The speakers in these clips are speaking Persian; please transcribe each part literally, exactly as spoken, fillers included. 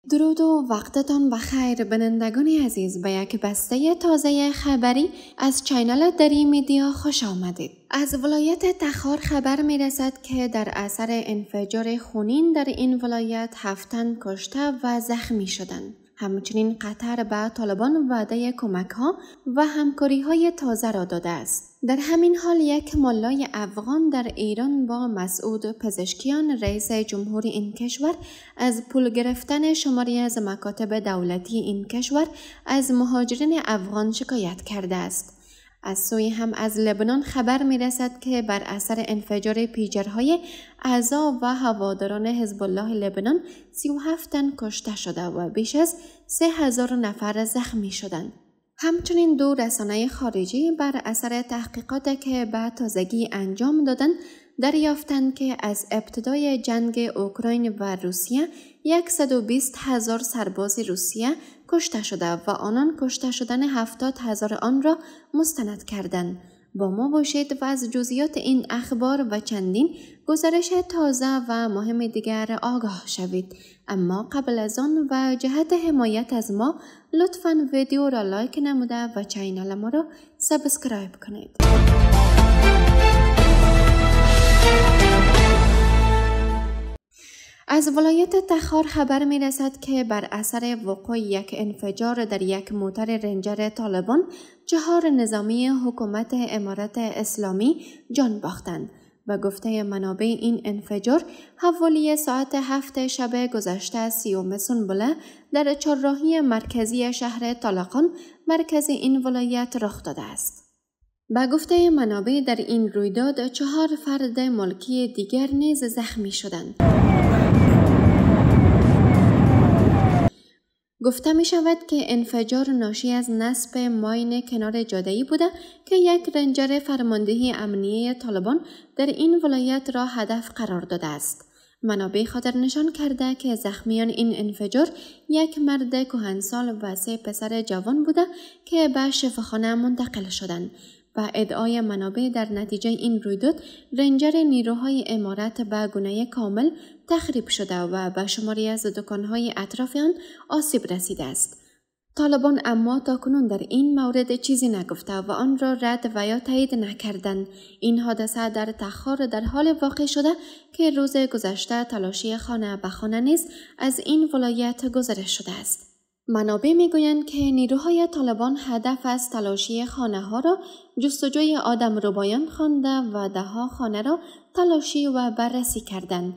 درود و وقتتان بخیر بینندگان عزیز، به یک بسته تازه خبری از چینل دری میدیا خوش آمدید. از ولایت تخار خبر می رسد که در اثر انفجار خونین در این ولایت هفت تن کشته و زخمی شدند. همچنین قطر به طالبان وعده کمک ها و همکاری های تازه را داده است. در همین حال یک ملای افغان در ایران با مسعود پزشکیان رئیس جمهوری این کشور از پول گرفتن شماری از مکاتب دولتی این کشور از مهاجرین افغان شکایت کرده است. از سوی هم از لبنان خبر می رسد که بر اثر انفجار پیجرهای اعضا و هواداران حزب الله لبنان سی و هفت تن کشته شده و بیش از سه هزار نفر زخمی شدند. همچنین دو رسانه خارجی بر اثر تحقیقات که به تازگی انجام دادند دریافتند که از ابتدای جنگ اوکراین و روسیه صد و بیست هزار سرباز روسیه کشته شده و آنان کشته شدن هفتاد هزار آن را مستند کردند. با ما باشید و از جزئیات این اخبار و چندین گزارش تازه و مهم دیگر آگاه شوید. اما قبل از آن و جهت حمایت از ما لطفاً ویدیو را لایک نموده و چینل ما را سابسکرایب کنید. از ولایت تخار خبر می رسد که بر اثر وقوع یک انفجار در یک موتر رنجر طالبان چهار نظامی حکومت امارت اسلامی جان باختند. و گفته منابع این انفجار حوالی ساعت هفت شب گذشته سیوم سنبله در چهارراهی مرکزی شهر طالقان مرکز این ولایت رخ داده است. به گفته منابع در این رویداد چهار فرد ملکی دیگر نیز زخمی شدند. گفته می شود که انفجار ناشی از نصب ماین کنار جاده‌ای بوده که یک رنجر فرماندهی امنیه طالبان در این ولایت را هدف قرار داده است. منابع خاطر نشان کرده که زخمیان این انفجار یک مرد کهنسال و سه پسر جوان بوده که به شفاخانه منتقل شدند. و ادعای منابع در نتیجه این رویداد رنجر نیروهای امارت به گونه کامل تخریب شده و به شماری از دکانهای اطراف آن آسیب رسیده است. طالبان اما تاکنون در این مورد چیزی نگفته و آن را رد و یا تایید نکردند. این حادثه در تخار در حال واقع شده که روز گذشته تلاشی خانه به خانه نیز از این ولایت گزارش شده است. منابع میگویند که نیروهای طالبان هدف از تلاشی خانه ها را جستجوی آدم ربایان خوانده و ده ها خانه را تلاشی و بررسی کردند.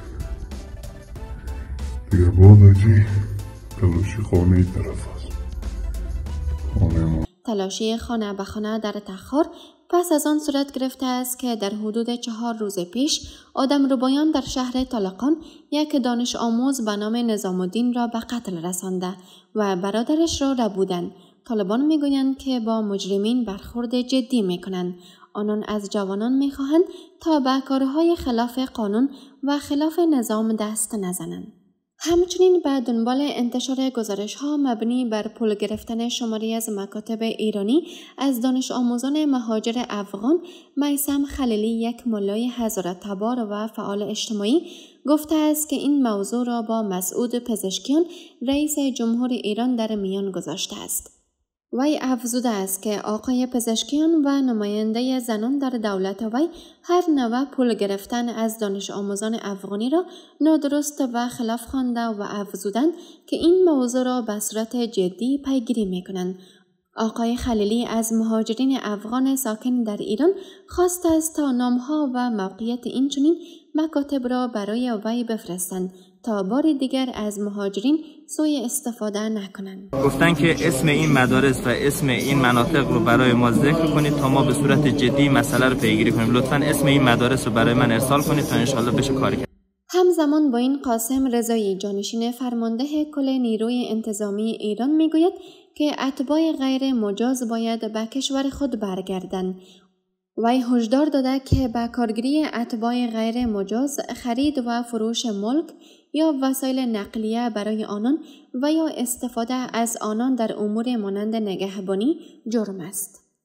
دیگه باداجی تلاشی خانه طرف است. خانه ما. تلاشی خانه به خانه در تخار پس از آن صورت گرفته است که در حدود چهار روز پیش آدم ربایان در شهر طالقان یک دانش آموز به نام نظام الدین را به قتل رسانده و برادرش را ربودند. طالبان میگویند که با مجرمین برخورد جدی میکنند. آنان از جوانان میخواهند تا به کارهای خلاف قانون و خلاف نظام دست نزنند. همچنین به دنبال انتشار گزارش ها مبنی بر پول گرفتن شماری از مکاتب ایرانی از دانش آموزان مهاجر افغان، میثم خلیلی یک ملای هزاره تبار و فعال اجتماعی گفته است که این موضوع را با مسعود پزشکیان رئیس جمهوری ایران در میان گذاشته است. وی افزوده است که آقای پزشکیان و نماینده زنان در دولت وی هر نوع پول گرفتن از دانش آموزان افغانی را نادرست و خلاف خوانده و افزودند که این موضوع را به صورت جدی پیگیری میکنند. آقای خلیلی از مهاجرین افغان ساکن در ایران خواست است تا نامها و موقعیت این چنین مکاتب را برای وی بفرستند تا بار دیگر از مهاجرین سوء استفاده نکنند. گفتن که اسم این مدارس و اسم این مناطق رو برای ما ذکر کنید تا ما به صورت جدی مسئله رو پیگیری کنیم. لطفاً اسم این مدارس رو برای من ارسال کنید تا انشالله بشه کاری کرد. همزمان با این قاسم رضایی جانشین فرمانده کل نیروی انتظامی ایران میگوید که اتباع غیر مجاز باید به کشور خود برگردند. وی هشدار داده که به کارگیری اتباع غیر مجاز خرید و فروش ملک یا وسایل نقلیه برای آنان و یا استفاده از آنان در امور مانند نگهبانی جرم است.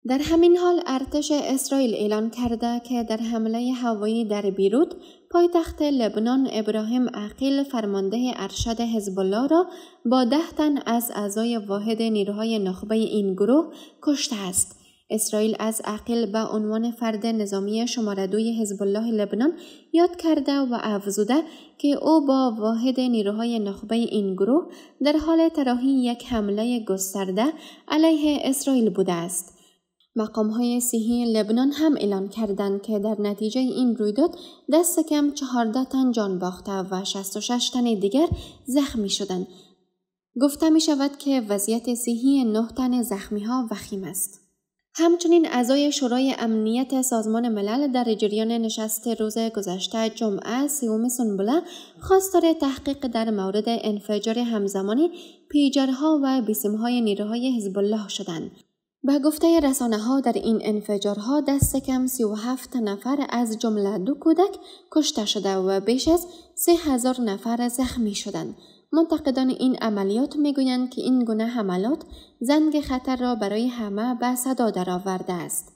در همین حال ارتش اسرائیل اعلان کرده که در حمله هوایی در بیروت پایتخت لبنان ابراهیم عقیل فرمانده ارشد حزب الله را با ده تن از اعضای واحد نیروهای نخبه این گروه کشته است. اسرائیل از عقیل به عنوان فرد نظامی شماره دوی حزب الله لبنان یاد کرده و افزوده که او با واحد نیروهای نخبه این گروه در حال طراحی یک حمله گسترده علیه اسرائیل بوده است. مقام‌های صحی لبنان هم اعلام کردند که در نتیجه این رویداد دست کم چهارده تن جان باخته و شصت و شش تن دیگر زخمی شدند. گفته می شود که وضعیت صحی نه تن زخمی‌ها وخیم است. همچنین اعضای شورای امنیت سازمان ملل در جریان نشست روز گذشته جمعه سوم سنبله خواستار تحقیق در مورد انفجار همزمانی پیجرها و بیسیم‌های نیروهای حزب الله شدند. به گفته رسانه‌ها در این انفجارها دست کم سی و هفت نفر از جمله دو کودک کشته شده و بیش از سه هزار نفر زخمی شدند. منتقدان این عملیات میگویند که این گونه حملات زنگ خطر را برای همه به صدا درآورده است.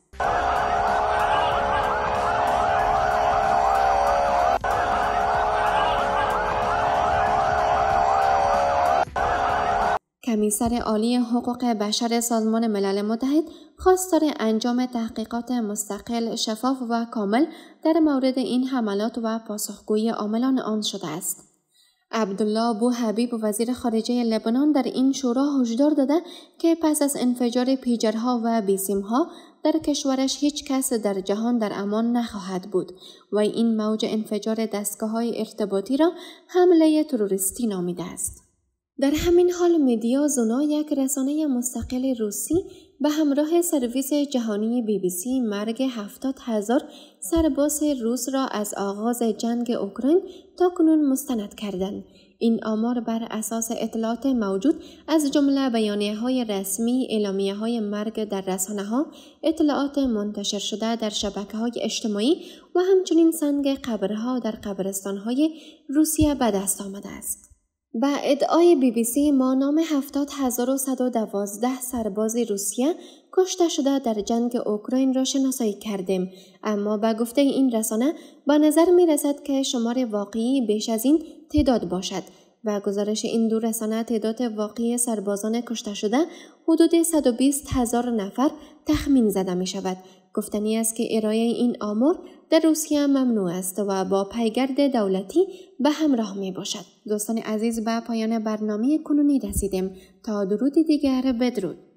کمیسر عالی حقوق بشر سازمان ملل متحد خواستار انجام تحقیقات مستقل، شفاف و کامل در مورد این حملات و پاسخگویی عاملان آن شده است. عبدالله بوحبیب وزیر خارجه لبنان در این شورا هشدار داده که پس از انفجار پیجرها و بیسیمها در کشورش هیچ کس در جهان در امان نخواهد بود و این موج انفجار دستگاه‌های ارتباطی را حمله تروریستی نامیده است. در همین حال مدیا زونا یک رسانه مستقل روسی به همراه سرویس جهانی بی بی سی مرگ هفتاد هزار سرباز روس را از آغاز جنگ اوکراین تا کنون مستند کردند. این آمار بر اساس اطلاعات موجود از جمله بیانیه‌های رسمی، اعلامیه‌های مرگ در رسانه‌ها، اطلاعات منتشر شده در شبکه‌های اجتماعی و همچنین سنگ قبرها در قبرستان‌های روسیه به دست آمده است. با ادعای بی بی سی ما نام هفتاد هزار و صد و دوازده سرباز روسیه کشته شده در جنگ اوکراین را شناسایی کردیم، اما با گفته این رسانه به نظر می رسد که شمار واقعی بیش از این تعداد باشد. و گزارش این دو رسانه تعداد واقعی سربازان کشته شده حدود صد و بیست هزار نفر تخمین زده می شود. گفتنی است که ارائه این آمار در روسیه ممنوع است و با پیگرد دولتی به همراه می باشد. دوستان عزیز، به پایان برنامه کنونی رسیدیم. تا درود دیگر، بدرود.